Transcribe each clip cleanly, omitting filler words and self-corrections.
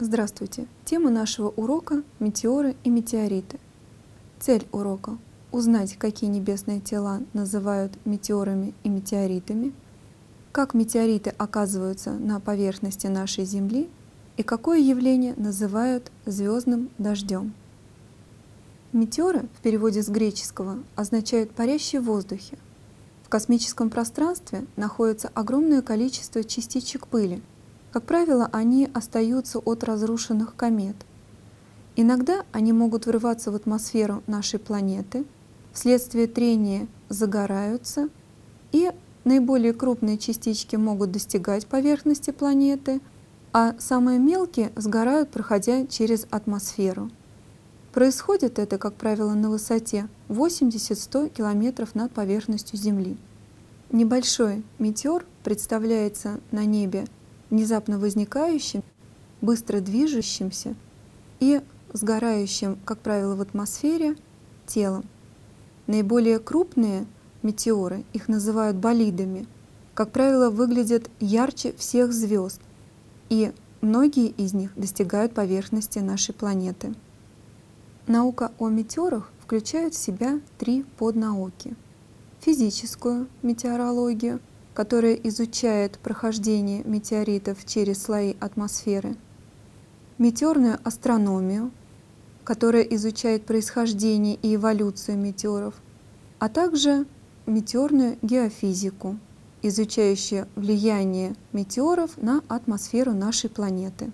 Здравствуйте! Тема нашего урока — метеоры и метеориты. Цель урока — узнать, какие небесные тела называют метеорами и метеоритами, как метеориты оказываются на поверхности нашей Земли и какое явление называют звездным дождем. Метеоры в переводе с греческого означают «парящие в воздухе». В космическом пространстве находится огромное количество частичек пыли. Как правило, они остаются от разрушенных комет. Иногда они могут врываться в атмосферу нашей планеты, вследствие трения загораются, и наиболее крупные частички могут достигать поверхности планеты, а самые мелкие сгорают, проходя через атмосферу. Происходит это, как правило, на высоте 80-100 километров над поверхностью Земли. Небольшой метеор представляется на небе внезапно возникающим, быстро движущимся и сгорающим, как правило, в атмосфере, телом. Наиболее крупные метеоры, их называют болидами, как правило, выглядят ярче всех звезд, и многие из них достигают поверхности нашей планеты. Наука о метеорах включает в себя 3 поднауки: физическую метеорологию, которая изучает прохождение метеоритов через слои атмосферы, метеорную астрономию, которая изучает происхождение и эволюцию метеоров, а также метеорную геофизику, изучающую влияние метеоров на атмосферу нашей планеты.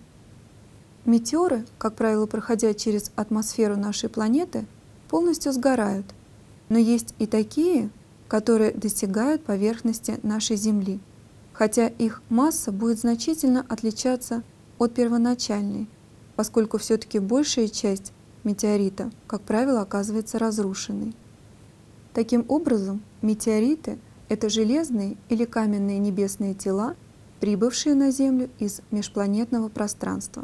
Метеоры, как правило, проходя через атмосферу нашей планеты, полностью сгорают, но есть и такие, которые достигают поверхности нашей Земли, хотя их масса будет значительно отличаться от первоначальной, поскольку все-таки большая часть метеорита, как правило, оказывается разрушенной. Таким образом, метеориты — это железные или каменные небесные тела, прибывшие на Землю из межпланетного пространства.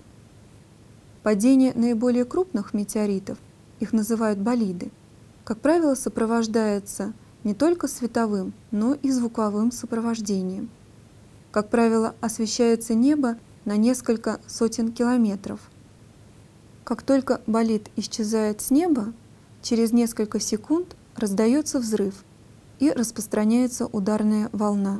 Падение наиболее крупных метеоритов, их называют болиды, как правило, сопровождается не только световым, но и звуковым сопровождением. Как правило, освещается небо на несколько сотен километров. Как только болид исчезает с неба, через несколько секунд раздается взрыв и распространяется ударная волна.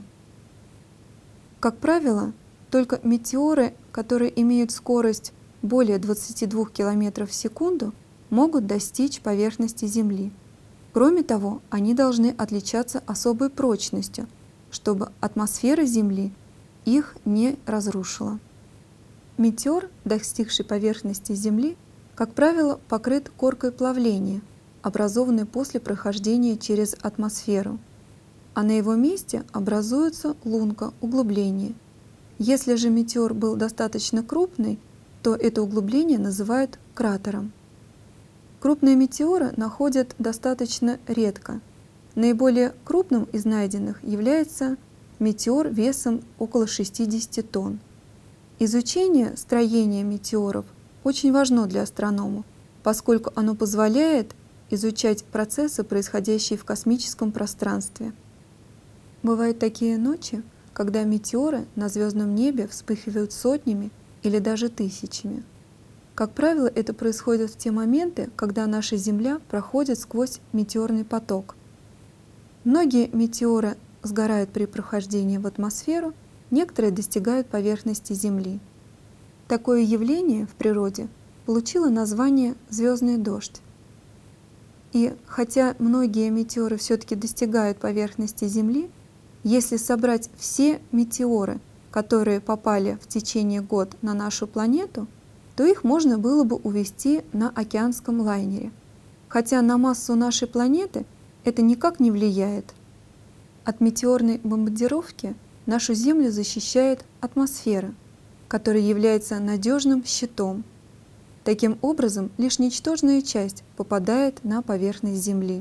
Как правило, только метеоры, которые имеют скорость более 22 км в секунду, могут достичь поверхности Земли. Кроме того, они должны отличаться особой прочностью, чтобы атмосфера Земли их не разрушила. Метеор, достигший поверхности Земли, как правило, покрыт коркой плавления, образованной после прохождения через атмосферу, а на его месте образуется лунка, углубление. Если же метеор был достаточно крупный, то это углубление называют кратером. Крупные метеоры находят достаточно редко. Наиболее крупным из найденных является метеор весом около 60 тонн. Изучение строения метеоров очень важно для астрономов, поскольку оно позволяет изучать процессы, происходящие в космическом пространстве. Бывают такие ночи, когда метеоры на звездном небе вспыхивают сотнями или даже тысячами. Как правило, это происходит в те моменты, когда наша Земля проходит сквозь метеорный поток. Многие метеоры сгорают при прохождении в атмосферу, некоторые достигают поверхности Земли. Такое явление в природе получило название «звездный дождь». И хотя многие метеоры все-таки достигают поверхности Земли, если собрать все метеоры, которые попали в течение года на нашу планету, то их можно было бы увезти на океанском лайнере. Хотя на массу нашей планеты это никак не влияет. От метеорной бомбардировки нашу Землю защищает атмосфера, которая является надежным щитом. Таким образом, лишь ничтожная часть попадает на поверхность Земли.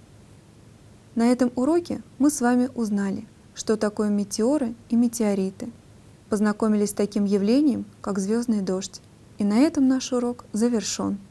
На этом уроке мы с вами узнали, что такое метеоры и метеориты, познакомились с таким явлением, как звездный дождь. И на этом наш урок завершен.